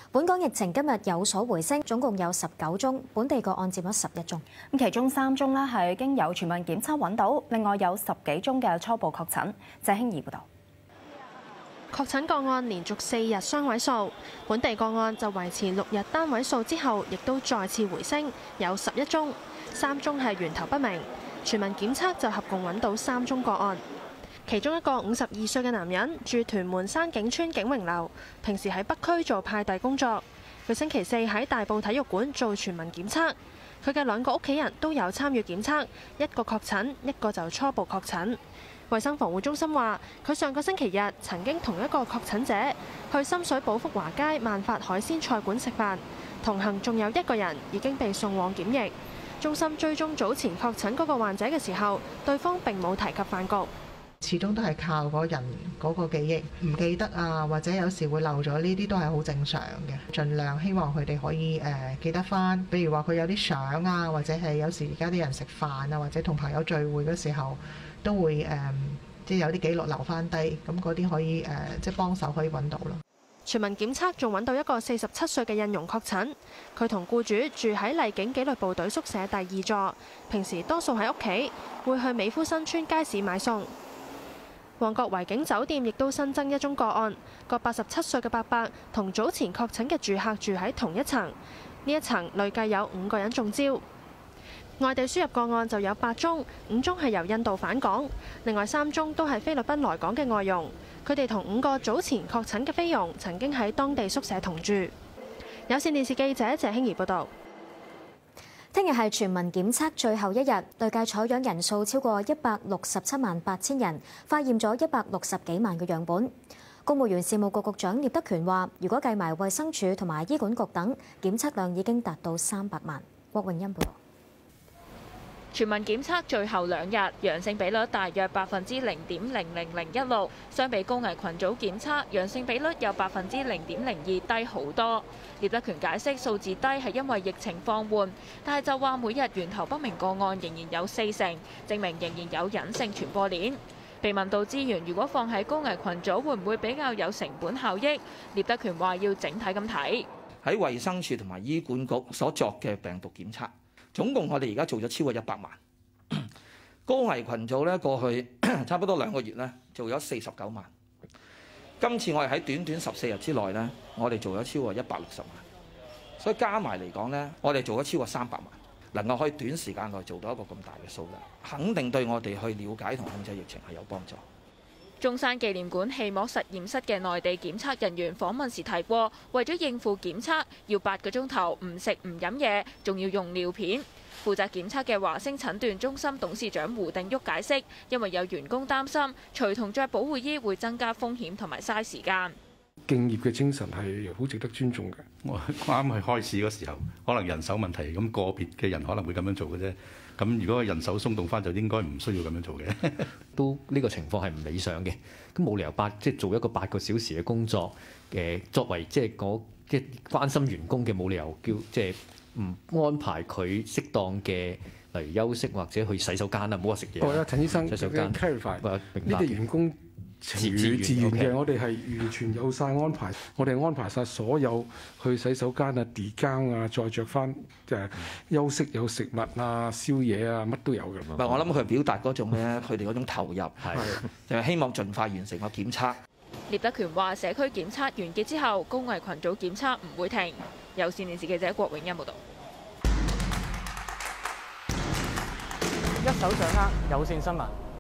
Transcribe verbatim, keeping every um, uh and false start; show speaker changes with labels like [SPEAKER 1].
[SPEAKER 1] 本港疫情今日有所回升，總共有十九宗，本地個案佔咗十一宗。
[SPEAKER 2] 咁其中三宗咧係經有全民檢測揾到，另外有十幾宗嘅初步確診。謝興怡報導。
[SPEAKER 3] 確診個案連續四日雙位數，本地個案就維持六日單位數之後，亦都再次回升，有十一宗，三宗係源頭不明。全民檢測就合共揾到三宗個案。其中一個五十二歲嘅男人住屯門山景村景榮樓，平時喺北區做派遞工作。佢星期四喺大埔體育館做全民檢測，佢嘅兩個屋企人都有參與檢測，一個確診，一個就初步確診。衛生防護中心話，佢上個星期日曾經同一個確診者去深水埗福華街萬發海鮮菜館食飯，同行仲有一個人已經被送往檢疫。中心追蹤早前確診嗰個患者嘅時候，對方並冇提及飯局。
[SPEAKER 4] 始終都係靠嗰人嗰個記憶，唔記得啊，或者有時會漏咗，呢啲都係好正常嘅。盡量希望佢哋可以誒、呃、記得返，比如話佢有啲相啊，或者係有時而家啲人食飯啊，或者同朋友聚會嗰時候都會誒、呃，即係有啲記錄留返低，咁嗰啲可以誒、呃，即係幫手可以揾到咯。
[SPEAKER 3] 全民檢測仲揾到一個四十七歲嘅印傭確診，佢同僱主住喺荔景紀律部隊宿舍第二座，平時多數喺屋企，會去美孚新村街市買餸。旺角維景酒店亦都新增一宗個案，個八十七歲嘅伯伯同早前確診嘅住客住喺同一層，呢一層累計有五個人中招。外地輸入個案就有八宗，五宗係由印度返港，另外三宗都係菲律賓來港嘅外傭，佢哋同五個早前確診嘅菲傭曾經喺當地宿舍同住。有線電視記者謝興怡報導。
[SPEAKER 1] 聽日係全民檢測最後一日，累計採樣人數超過一百六十七萬八千人，化驗咗一百六十幾萬個樣本。公務員事務局局長聶德權話，如果計埋衛生署同埋醫管局等，檢測量已經達到三百萬。郭永欣報導。
[SPEAKER 5] 全民檢測最後兩日，陽性比率大約百分之零點零零零一六，相比高危群組檢測，陽性比率有百分之零點零二低好多。聶德權解釋數字低係因為疫情放緩，但係就話每日源頭不明個案仍然有四成，證明仍然有隱性傳播鏈。被問到資源如果放喺高危群組，會唔會比較有成本效益？聶德權話要整體咁睇。
[SPEAKER 6] 喺衛生署同埋醫管局所作嘅病毒檢測，總共我哋而家做咗超過一百萬。高危群組咧，過去差不多兩個月咧做咗四十九萬。今次我哋喺短短十四日之內咧，我哋做咗超過一百六十萬，所以加埋嚟講咧，我哋做咗超過三百萬，能夠可以短時間內做到一個咁大嘅數量，肯定對我哋去了解同控制疫情係有幫助。
[SPEAKER 5] 中山紀念館氣膜實驗室嘅內地檢測人員訪問時提過，為咗應付檢測，要八個鐘頭唔食唔飲嘢，仲要用尿片。負責檢測嘅華星診斷中心董事長胡定旭解釋，因為有員工擔心隨同着保護衣會增加風險同埋嘥時間。
[SPEAKER 7] 敬業嘅精神係好值得尊重嘅。
[SPEAKER 8] 我啱啱去開市嗰時候，可能人手問題，咁個別嘅人可能會咁樣做嘅啫。咁如果人手鬆動翻，就應該唔需要咁樣做嘅。
[SPEAKER 9] 都呢個情況係唔理想嘅。咁冇理由八即係做一個八個小時嘅工作，誒作為即係嗰即係關心員工嘅，冇理由叫即係唔安排佢適當嘅，例如休息或者去洗手間啦，唔好話食嘢。
[SPEAKER 7] 哦，陳醫生，
[SPEAKER 9] 洗手間
[SPEAKER 7] clarify，呢啲員工情願自願嘅，我哋係完全有晒安排，我哋安排晒所有去洗手間啊、地更啊，再着翻誒休息有食物啊、宵夜啊，乜都有嘅。
[SPEAKER 6] 唔係，我諗佢表達嗰種咧，佢哋嗰種投入係，就係希望盡快完成個檢測。
[SPEAKER 5] 聶德權話：社區檢測完結之後，高危群組檢測唔會停。有線電視記者郭永欣報道。
[SPEAKER 10] 一手掌握有線新聞。